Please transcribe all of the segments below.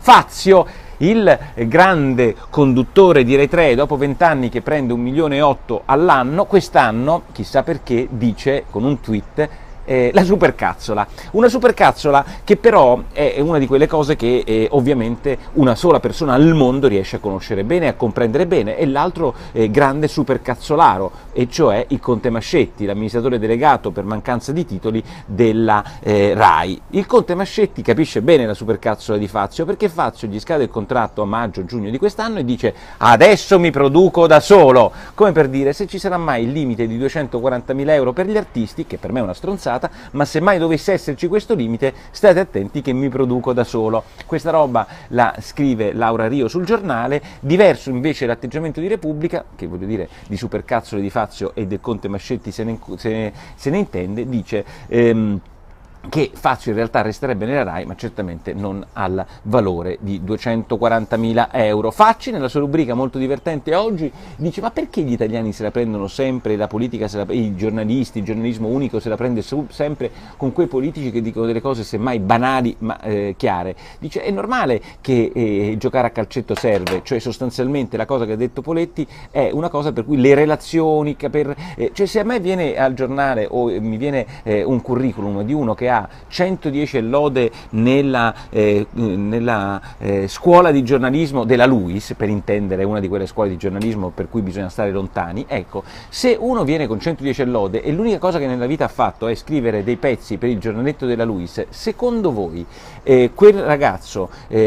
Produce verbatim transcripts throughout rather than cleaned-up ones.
Fazio, il grande conduttore di Rai tre, dopo vent'anni che prende un milione e otto all'anno, quest'anno, chissà perché, dice con un tweet Eh, la supercazzola, una supercazzola che però è una di quelle cose che eh, ovviamente una sola persona al mondo riesce a conoscere bene e a comprendere bene, e l'altro eh, grande supercazzolaro, e cioè il Conte Mascetti, l'amministratore delegato per mancanza di titoli della eh, Rai. Il Conte Mascetti capisce bene la supercazzola di Fazio, perché Fazio gli scade il contratto a maggio-giugno di quest'anno e dice adesso mi produco da solo, come per dire se ci sarà mai il limite di duecentoquarantamila euro per gli artisti, che per me è una stronzata, ma se mai dovesse esserci questo limite state attenti che mi produco da solo. Questa roba la scrive Laura Rio sul Giornale. Diverso invece l'atteggiamento di Repubblica, che voglio dire di supercazzole di Fazio e del Conte Mascetti se ne, se ne, se ne intende, dice ehm, che Fazio in realtà resterebbe nella Rai, ma certamente non al valore di duecentoquarantamila euro. Facci, nella sua rubrica molto divertente oggi, dice ma perché gli italiani se la prendono sempre, la politica, se la, i giornalisti, il giornalismo unico se la prende su, sempre con quei politici che dicono delle cose semmai banali ma eh, chiare. Dice è normale che eh, giocare a calcetto serve, cioè sostanzialmente la cosa che ha detto Poletti è una cosa per cui le relazioni, per, eh, cioè se a me viene al giornale o mi viene eh, un curriculum di uno che ha centodieci lode nella, eh, nella eh, scuola di giornalismo della LUISS, per intendere una di quelle scuole di giornalismo per cui bisogna stare lontani, ecco, se uno viene con centodieci lode e l'unica cosa che nella vita ha fatto è scrivere dei pezzi per il giornaletto della LUISS, secondo voi eh, quel ragazzo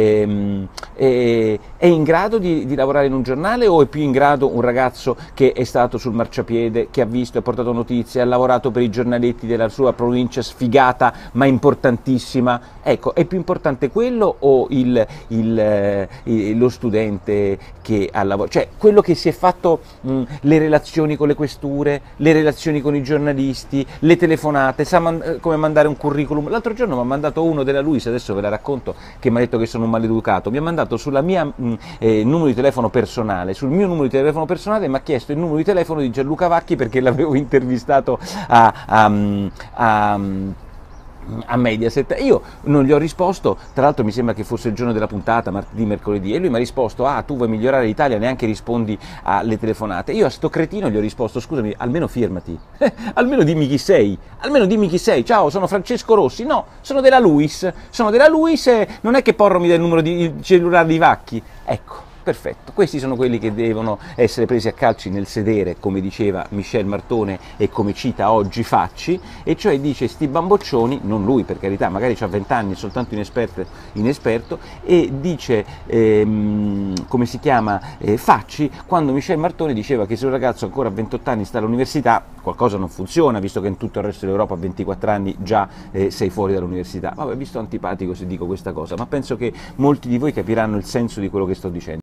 eh, eh, è in grado di, di lavorare in un giornale, o è più in grado un ragazzo che è stato sul marciapiede, che ha visto e portato notizie, ha lavorato per i giornaletti della sua provincia sfigata ma importantissima? Ecco, è più importante quello o il, il, eh, lo studente che ha lavorato, cioè quello che si è fatto mh, le relazioni con le questure, le relazioni con i giornalisti, le telefonate, sa man- come mandare un curriculum. L'altro giorno mi ha mandato uno della LUISS, adesso ve la racconto, che mi ha detto che sono un maleducato, mi ha mandato sulla mia mh, eh, numero di telefono personale, sul mio numero di telefono personale mi ha chiesto il numero di telefono di Gianluca Vacchi perché l'avevo intervistato a, a, a, a a Mediaset. Io non gli ho risposto, tra l'altro mi sembra che fosse il giorno della puntata, martedì, mercoledì, e lui mi ha risposto ah tu vuoi migliorare l'Italia, neanche rispondi alle telefonate. Io a sto cretino gli ho risposto scusami, almeno firmati, almeno dimmi chi sei, almeno dimmi chi sei, ciao sono Francesco Rossi, no, sono della LUISS, sono della LUISS e non è che Porro mi dà il numero di cellulare di Vacchi, ecco. Perfetto, questi sono quelli che devono essere presi a calci nel sedere, come diceva Michel Martone e come cita oggi Facci, e cioè dice sti bamboccioni, non lui per carità, magari ha vent'anni, è soltanto inesperto, inesperto e dice, ehm, come si chiama, eh, Facci, quando Michel Martone diceva che se un ragazzo ancora a ventotto anni sta all'università, qualcosa non funziona, visto che in tutto il resto dell'Europa a ventiquattro anni già eh, sei fuori dall'università. Vabbè, vi sto antipatico se dico questa cosa, ma penso che molti di voi capiranno il senso di quello che sto dicendo.